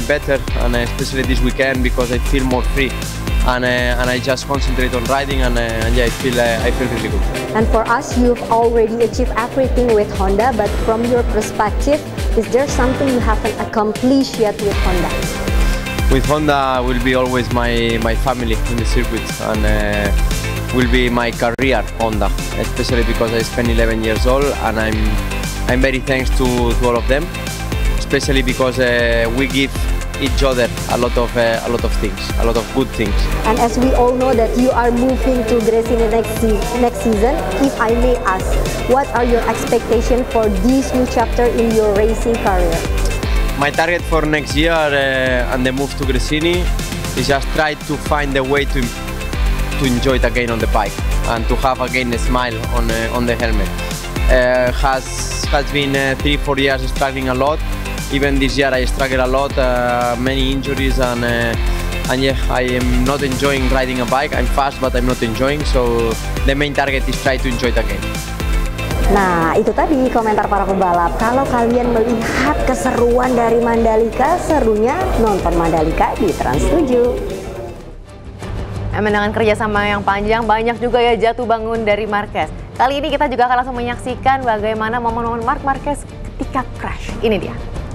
better, and especially this weekend because I feel more free. And I just concentrate on riding, and yeah, I feel really good. And for us, you've already achieved everything with Honda, but from your perspective, is there something you haven't accomplished yet with Honda? With Honda will be always my family in the circuit, and will be my career Honda, especially because I spent 11 years old, and I'm very thanks to all of them, especially because we give each other a lot of things, a lot of good things. And as we all know that you are moving to Gresini next season, if I may ask, what are your expectations for this new chapter in your racing career? My target for next year and the move to Gresini is just try to find a way to enjoy it again on the bike and to have again a smile on the helmet. Has been 3-4 years struggling a lot. Even this year I struggle a lot, many injuries, and yeah, I am not enjoying riding a bike. I'm fast, but I'm not enjoying. So the main target is try to enjoy it again. Nah, itu tadi komentar para pembalap. Kalau kalian melihat keseruan dari Mandalika, serunya nonton Mandalika di Trans 7. Dengan kerjasama yang panjang, banyak juga ya jatuh bangun dari Marquez. Kali ini kita juga akan langsung menyaksikan bagaimana momen-momen Marc Marquez ketika crash. Ini dia.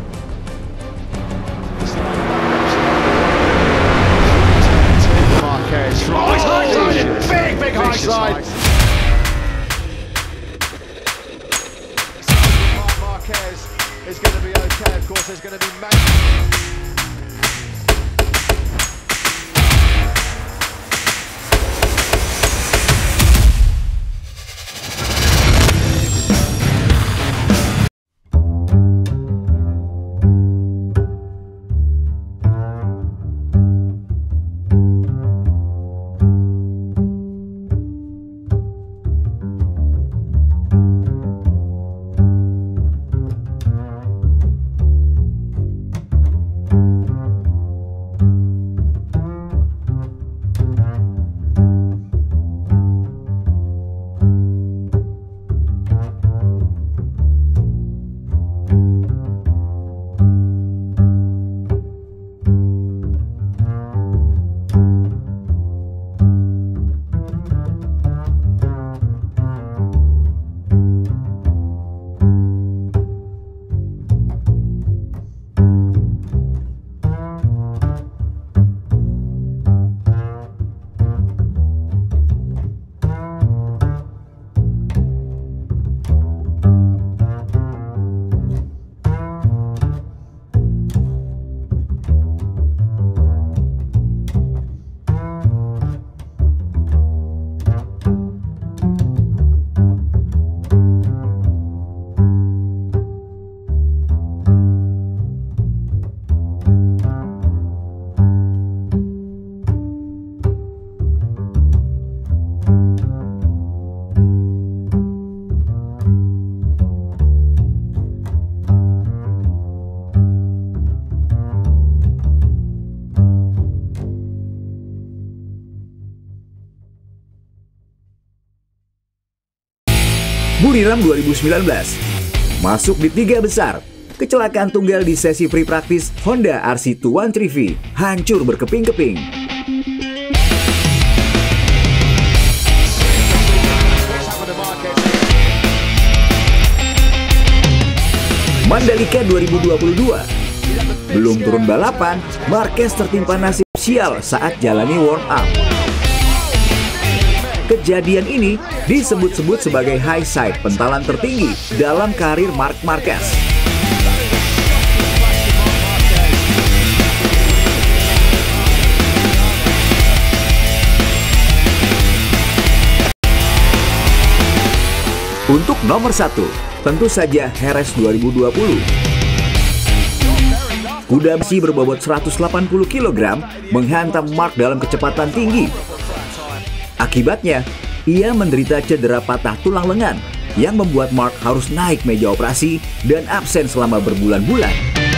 Oh, it's high side! Big high side! Marquez is going to be okay. Of course, there's going to be Buriram 2019 masuk di 3 besar. Kecelakaan tunggal di sesi free practice Honda RC213V hancur berkeping-keping. Mandalika 2022 belum turun balapan, Marquez tertimpa nasib sial saat jalani warm up. Kejadian ini disebut-sebut sebagai high side, pentalan tertinggi dalam karir Marc Marquez. Untuk nomor 1, tentu saja Jerez 2020. Kuda besi berbobot 180 kg menghantam Marc dalam kecepatan tinggi. Akibatnya, ia menderita cedera patah tulang lengan yang membuat Marc harus naik meja operasi dan absen selama berbulan-bulan.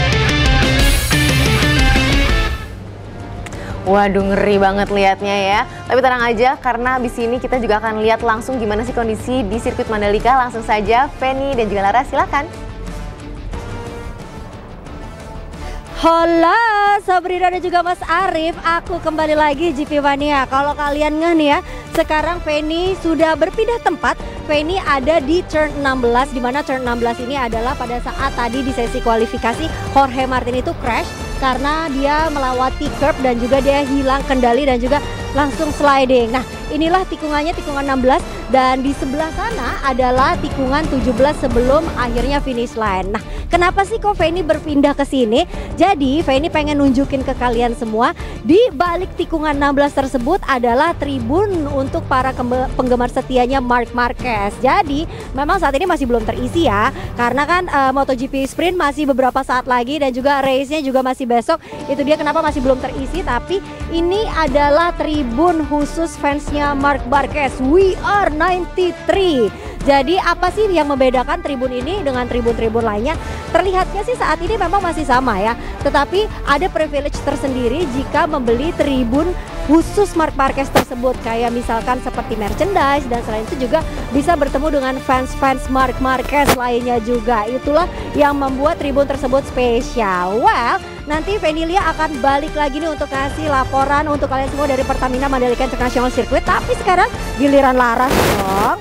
Waduh, ngeri banget liatnya ya. Tapi tenang aja, karena abis ini kita juga akan lihat langsung gimana sih kondisi di sirkuit Mandalika. Langsung saja, Feni dan juga Lara, silakan. Halo Sabrina dan juga Mas Arif, aku kembali lagi GP Mania. Kalau kalian ngeh nih ya, sekarang Feni sudah berpindah tempat. Feni ada di turn 16, di mana turn 16 ini adalah pada saat tadi di sesi kualifikasi Jorge Martin itu crash karena dia melewati curb dan juga dia hilang kendali dan juga langsung sliding. Nah, inilah tikungannya, tikungan 16, dan di sebelah sana adalah tikungan 17 sebelum akhirnya finish line. Nah, kenapa sih kok Feni berpindah ke sini? Jadi Feni pengen nunjukin ke kalian semua, di balik tikungan 16 tersebut adalah tribun untuk para penggemar setianya Marc Marquez. Jadi memang saat ini masih belum terisi ya, karena kan MotoGP Sprint masih beberapa saat lagi dan juga race-nya juga masih besok. Itu dia kenapa masih belum terisi, tapi ini adalah tribun khusus fansnya Marc Marquez. We are 93. Jadi apa sih yang membedakan tribun ini dengan tribun-tribun lainnya? Terlihatnya sih saat ini memang masih sama ya, tetapi ada privilege tersendiri jika membeli tribun khusus Marc Marquez tersebut, kayak misalkan seperti merchandise, dan selain itu juga bisa bertemu dengan fans-fans Marc Marquez lainnya juga. Itulah yang membuat tribun tersebut spesial. Well, nanti Venilia akan balik lagi nih untuk kasih laporan untuk kalian semua dari Pertamina Mandalika International Circuit. Tapi sekarang giliran Laras dong.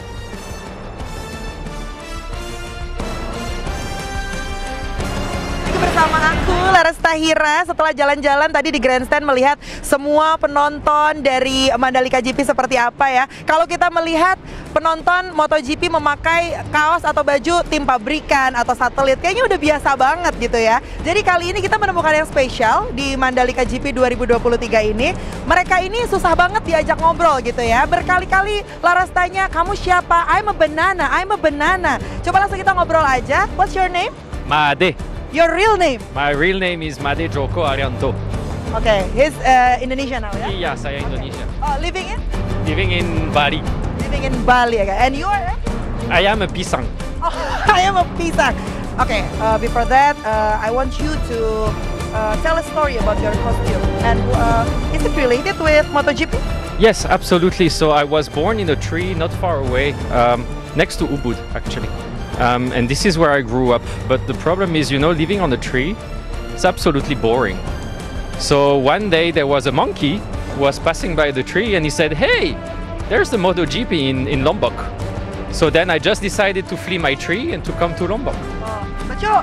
Bersama aku Laras Tahira setelah jalan-jalan tadi di grandstand melihat semua penonton dari Mandalika GP seperti apa ya. Kalau kita melihat penonton MotoGP memakai kaos atau baju tim pabrikan atau satelit, kayaknya udah biasa banget gitu ya. Jadi kali ini kita menemukan yang spesial di Mandalika GP 2023 ini. Mereka ini susah banget diajak ngobrol gitu ya. Berkali-kali Laras tanya, kamu siapa? I'm a banana, I'm a banana. Coba langsung kita ngobrol aja. What's your name? Made. Your real name? My real name is Made Joko Arianto. Okay, he's Indonesia now ya? Iya, saya Indonesia. Oh, living in? Living in Bali. Living in Bali, okay. And you are? I am a pisang. Oh, I am a pisang. Okay, before that, I want you to tell a story about your costume. And is it related with MotoGP? Yes, absolutely. So I was born in a tree not far away, next to Ubud, actually. And this is where I grew up. But the problem is, you know, living on a tree, it's absolutely boring. So one day there was a monkey who was passing by the tree and he said, "Hey, there's the MotoGP in Lombok." So then I just decided to flee my tree and to come to Lombok. But you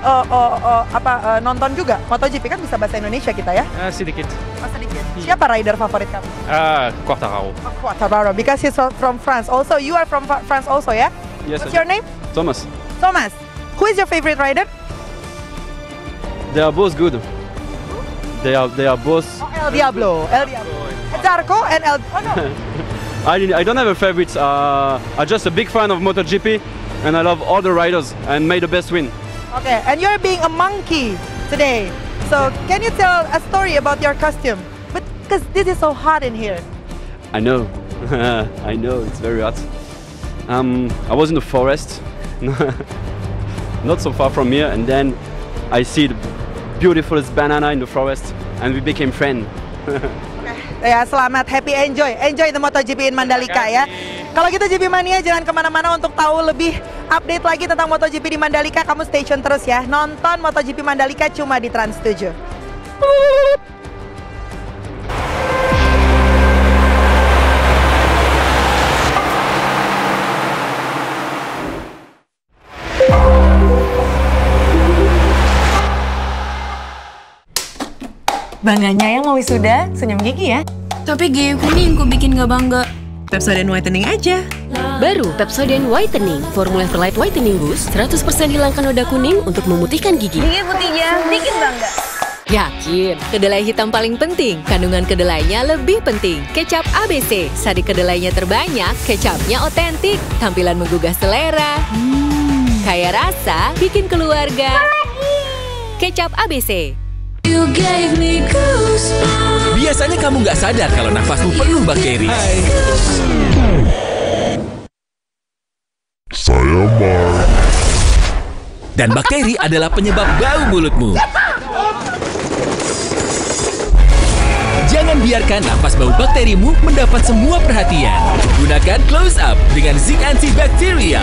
nonton juga MotoGP, kan bisa bahasa Indonesia kita ya? Sedikit. Oh, sedikit. Siapa rider favorit kamu? Quartararo. Oh, Quartararo, because he's from France. Also, you are from France also ya? Yes. What's your name? Thomas. Thomas. Who is your favorite rider? They are both good. They are both. Oh, El Diablo. Zarco and El. Oh no. I don't have a favorite. I'm just a big fan of MotoGP, and I love all the riders and may the best win. Okay, and you're being a monkey today. So can you tell a story about your costume? But because this is so hot in here. I know. I know it's very hot. I was in the forest. Not so far from here, and then I see the beautifulest banana in the forest, and we became friends. Ya, selamat, happy, enjoy the MotoGP in Mandalika ya. Kalau gitu GP Mania jangan kemana-mana untuk tahu lebih update lagi tentang MotoGP di Mandalika. Kamu stay tune terus ya, nonton MotoGP Mandalika cuma di Trans 7. Bangganya yang mau wisuda, senyum gigi ya. Tapi gigi kuning kok bikin gak bangga. Pepsodent Whitening aja. Baru Pepsodent Whitening, formula Light Whitening Boost, 100% hilangkan noda kuning untuk memutihkan gigi. Gigi putihnya bikin bangga. Yakin, kedelai hitam paling penting, kandungan kedelainya lebih penting. Kecap ABC, sari kedelainya terbanyak, kecapnya otentik, tampilan menggugah selera. Kaya rasa, bikin keluarga. Kecap ABC. Biasanya kamu nggak sadar kalau nafasmu penuh bakteri. Saya Mark. Dan bakteri adalah penyebab bau mulutmu. Jangan biarkan nafas bau bakterimu mendapat semua perhatian. Gunakan Close Up dengan zinc antibacterial.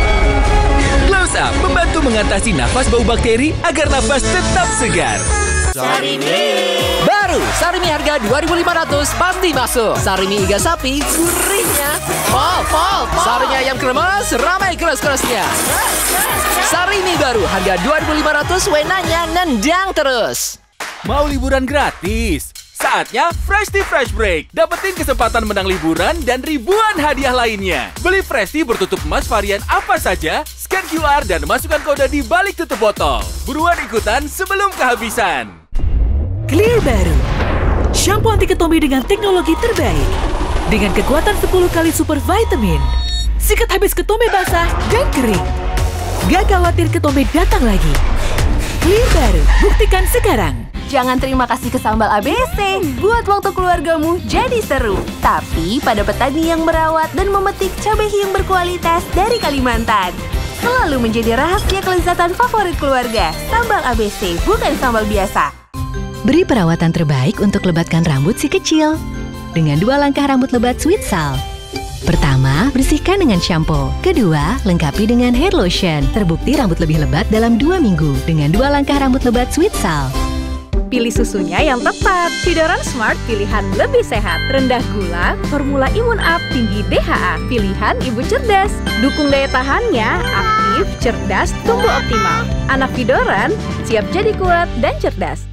Close Up membantu mengatasi nafas bau bakteri agar nafas tetap segar. Baru, Sarimi harga 2.500 pasti masuk. Sarimi iga sapi, gurihnya. Pol. Sarimi ayam kremes, ramai keras-kerasnya. Sarimi baru, harga 2.500, wenanya nendang terus. Mau liburan gratis? Saatnya Freshty Fresh Break. Dapetin kesempatan menang liburan dan ribuan hadiah lainnya. Beli Freshty bertutup emas varian apa saja, scan QR dan masukkan kode di balik tutup botol. Buruan ikutan sebelum kehabisan. Clear baru. Shampoo anti ketombe dengan teknologi terbaik. Dengan kekuatan 10 kali super vitamin. Sikat habis ketombe basah dan kering. Gak khawatir ketombe datang lagi. Clear baru. Buktikan sekarang. Jangan terima kasih ke sambal ABC, buat waktu keluargamu jadi seru. Tapi pada petani yang merawat dan memetik cabai hiung berkualitas dari Kalimantan. Selalu menjadi rahasia kelezatan favorit keluarga. Sambal ABC, bukan sambal biasa. Beri perawatan terbaik untuk lebatkan rambut si kecil. Dengan 2 langkah rambut lebat Sweet Sal. Pertama, bersihkan dengan shampoo. Kedua, lengkapi dengan hair lotion. Terbukti rambut lebih lebat dalam 2 minggu dengan 2 langkah rambut lebat Sweet Sal. Pilih susunya yang tepat. Fidoran Smart pilihan lebih sehat, rendah gula, formula imun up, tinggi DHA. Pilihan ibu cerdas. Dukung daya tahannya, aktif, cerdas, tumbuh optimal. Anak Fidoran siap jadi kuat dan cerdas.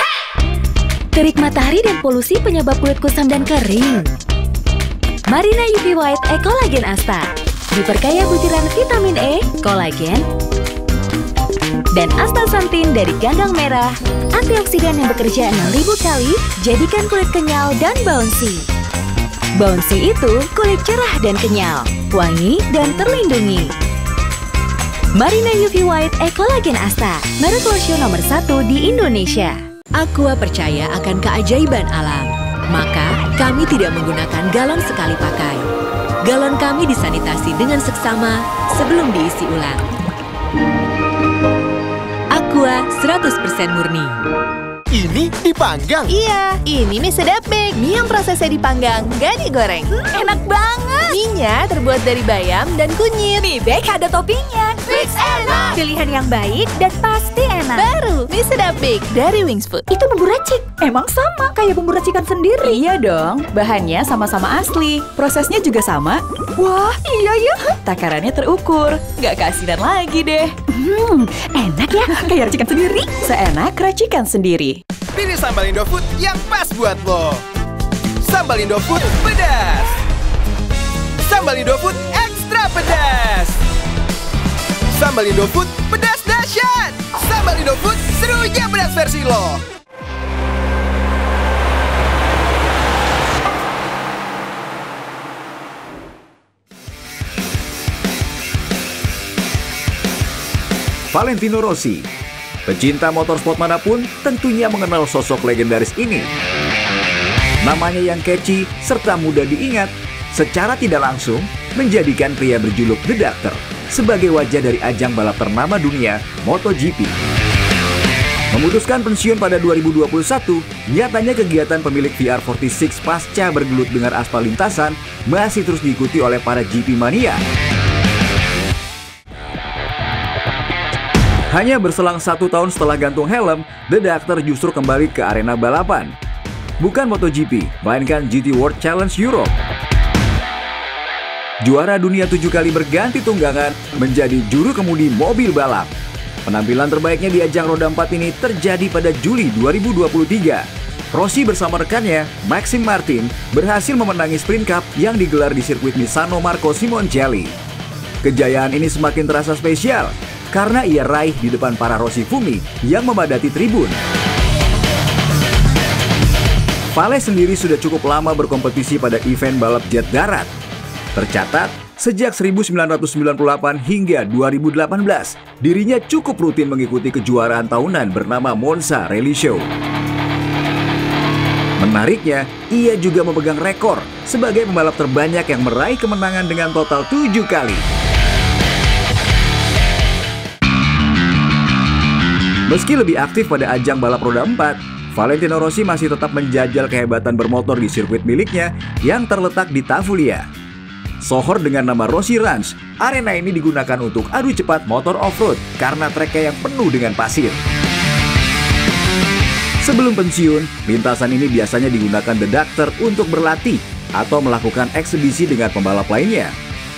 Terik matahari dan polusi penyebab kulit kusam dan kering. Marina UV White Collagen Asta. Diperkaya butiran vitamin E, kolagen, dan astaxanthin dari ganggang merah. Antioksidan yang bekerja 6.000 kali, jadikan kulit kenyal dan bouncy. Bouncy itu kulit cerah dan kenyal, wangi dan terlindungi. Marina UV White Collagen Asta, merek lotion nomor 1 di Indonesia. Aqua percaya akan keajaiban alam, maka kami tidak menggunakan galon sekali pakai. Galon kami disanitasi dengan seksama sebelum diisi ulang. Aqua 100% murni. Ini dipanggang? Iya, ini mie sedap bake. Mie yang prosesnya dipanggang, gak digoreng. Enak banget. Mie-nya terbuat dari bayam dan kunyit. Mie bake ada toppingnya. Fix enak. Pilihan yang baik dan pasti enak. Baru, mie sedap bake dari Wings Food. Itu bumbu racik. Emang sama kayak bumbu racikan sendiri? Iya dong, bahannya sama-sama asli. Prosesnya juga sama. Wah, iya ya. Takarannya terukur. Gak keasinan lagi deh. Enak ya, kayak racikan sendiri. Seenak racikan sendiri. Pilih sambal Indofood yang pas buat lo. Sambal Indofood pedas. Sambal Indofood ekstra pedas. Sambal Indofood pedas dahsyat. Sambal Indofood serunya pedas versi lo. Valentino Rossi. Pecinta motorsport manapun tentunya mengenal sosok legendaris ini. Namanya yang catchy serta mudah diingat, secara tidak langsung menjadikan pria berjuluk The Doctor sebagai wajah dari ajang balap ternama dunia MotoGP. Memutuskan pensiun pada 2021, nyatanya kegiatan pemilik VR46 pasca bergelut dengan aspal lintasan masih terus diikuti oleh para GP mania. Hanya berselang 1 tahun setelah gantung helm, The Doctor justru kembali ke arena balapan. Bukan MotoGP, melainkan GT World Challenge Europe. Juara dunia 7 kali berganti tunggangan menjadi juru kemudi mobil balap. Penampilan terbaiknya di ajang roda 4 ini terjadi pada Juli 2023. Rossi bersama rekannya, Maxim Martin, berhasil memenangi Sprint Cup yang digelar di sirkuit Misano Marco Simoncelli. Kejayaan ini semakin terasa spesial karena ia raih di depan para Rossi Fumi yang memadati tribun. Vale sendiri sudah cukup lama berkompetisi pada event balap jet darat. Tercatat, sejak 1998 hingga 2018, dirinya cukup rutin mengikuti kejuaraan tahunan bernama Monza Rally Show. Menariknya, ia juga memegang rekor sebagai pembalap terbanyak yang meraih kemenangan dengan total 7 kali. Meski lebih aktif pada ajang balap roda 4, Valentino Rossi masih tetap menjajal kehebatan bermotor di sirkuit miliknya yang terletak di Tavulia. Sohor dengan nama Rossi Ranch, arena ini digunakan untuk adu cepat motor off-road karena treknya yang penuh dengan pasir. Sebelum pensiun, lintasan ini biasanya digunakan The Doctor untuk berlatih atau melakukan eksebisi dengan pembalap lainnya.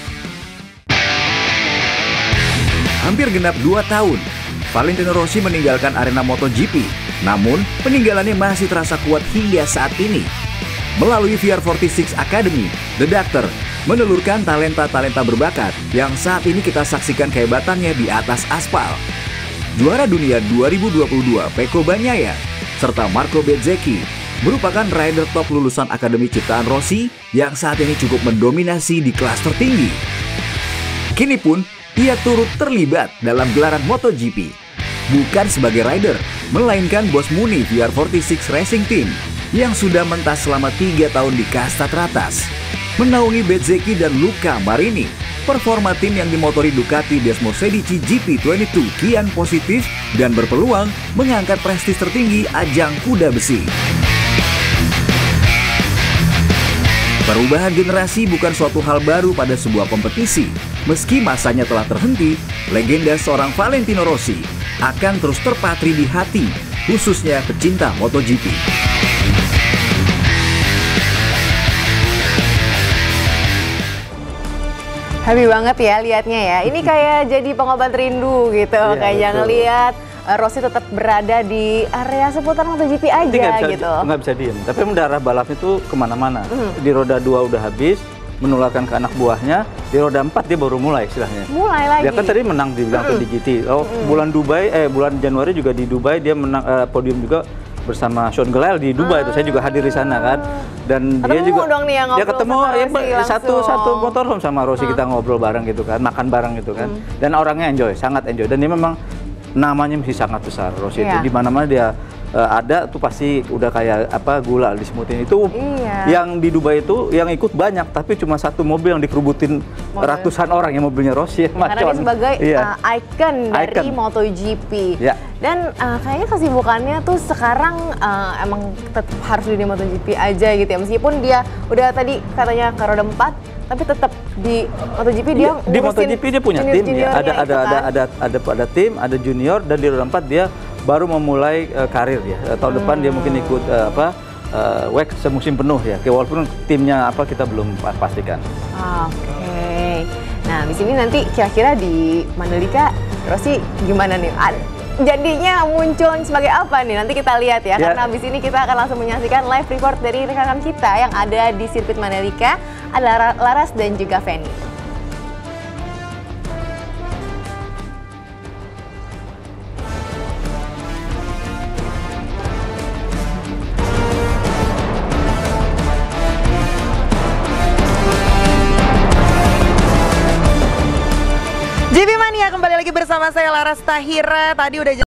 Hampir genap 2 tahun, Valentino Rossi meninggalkan arena MotoGP. Namun, peninggalannya masih terasa kuat hingga saat ini. Melalui VR46 Academy, The Doctor menelurkan talenta-talenta berbakat yang saat ini kita saksikan kehebatannya di atas aspal. Juara dunia 2022 Pecco Bagnaia serta Marco Bezzecchi merupakan rider top lulusan Akademi Ciptaan Rossi yang saat ini cukup mendominasi di kelas tertinggi. Kini pun, ia turut terlibat dalam gelaran MotoGP. Bukan sebagai rider, melainkan bos muni VR46 Racing Team yang sudah mentas selama 3 tahun di kasta teratas. Menaungi Bezzecchi dan Luca Marini, performa tim yang dimotori Ducati Desmosedici GP22 kian positif dan berpeluang mengangkat prestis tertinggi ajang kuda besi. Perubahan generasi bukan suatu hal baru pada sebuah kompetisi. Meski masanya telah terhenti, legenda seorang Valentino Rossi akan terus terpatri di hati, khususnya pecinta MotoGP. Happy banget ya liatnya ya. Ini kayak jadi pengobat rindu gitu. Kayak ngeliat Rossi tetap berada di area seputar MotoGP aja gitu. Nggak bisa diem. Tapi mendarah balapnya tuh kemana-mana. Di roda 2 udah habis, menularkan ke anak buahnya. Di roda 4 dia baru mulai istilahnya. Mulai lagi. Dia kan tadi menang di GT. Bulan Januari juga di Dubai dia menang podium juga bersama Sean Gelael di Dubai itu. Saya juga hadir di sana kan. Dan dia juga dong nih yang dia ketemu satu motorhome sama Rossi, kita ngobrol bareng gitu kan, makan bareng gitu kan. Dan orangnya enjoy, sangat enjoy. Dan dia memang namanya masih sangat besar Rossi itu. Di mana-mana dia ada tuh pasti udah kayak gula disemutin itu. Yang di Dubai itu yang ikut banyak, tapi cuma satu mobil yang dikerubutin ratusan orang yang mobilnya Rossi. Karena dia sebagai icon dari MotoGP. Dan kayaknya kesibukannya tuh sekarang emang tetap harus di MotoGP aja gitu ya. Meskipun dia udah tadi katanya ke roda 4, tapi tetap di MotoGP dia di MotoGP dia punya tim ya. Ada tim, ada junior, dan di roda 4 dia baru memulai karir ya. Tahun depan dia mungkin ikut WEC semusim penuh ya. Walaupun timnya kita belum pastikan. Oke. Nah, di sini nanti kira-kira di Mandalika Rossi gimana nih? Jadinya muncul sebagai apa nih? Nanti kita lihat ya. Karena habis ini kita akan langsung menyaksikan live report dari rekan-rekan kita yang ada di sirkuit Mandalika. Ada Laras dan juga Feni. GP Mania kembali lagi bersama saya Laras Tahira. Tadi udah